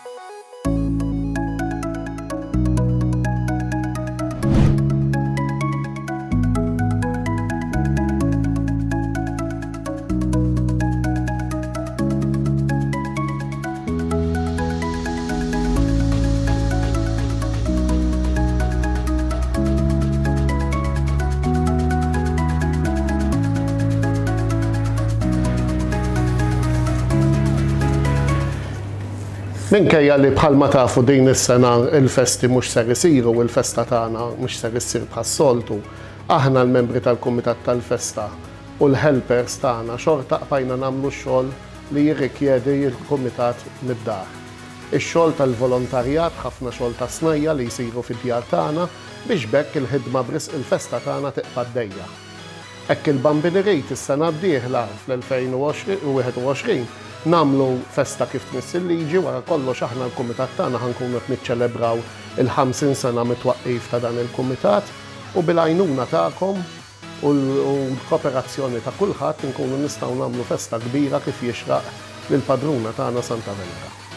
Minkejja li bħalma tafu din is-sena il-festi mhux ser isiru u l-festa tagħna mhux ser issir bħas-soltu, aħna l-membri tal-Kumitat tal-Festa u l-helpers tagħna xorta qbajna nagħmlu x-xogħol li jirrikjedi l-Kumitat mid-dar. Ix-xogħol tal-volontarjat ħafna xogħol ta' snajja li jsiru fid-djar tagħna biex bekk il-ħidma brisq il-festa tagħna tibqa' għaddejja. Hekk il-Bambini Rejt is-sena d-dieħla fl-2021 nagħmlu festa kif tmiss il-liġi wara kollox aħna l-Kumitat tagħna ħankunu qed niċċelebraw il-50 sena mit-twaqqif ta' dan il-Kumitat u bil-għajnuna tagħkom u l-kooperazzjoni ta' kulħadd inkunu nistgħu nagħmlu festa kbira kif jixraq lill-padruna tagħna Santa Venera.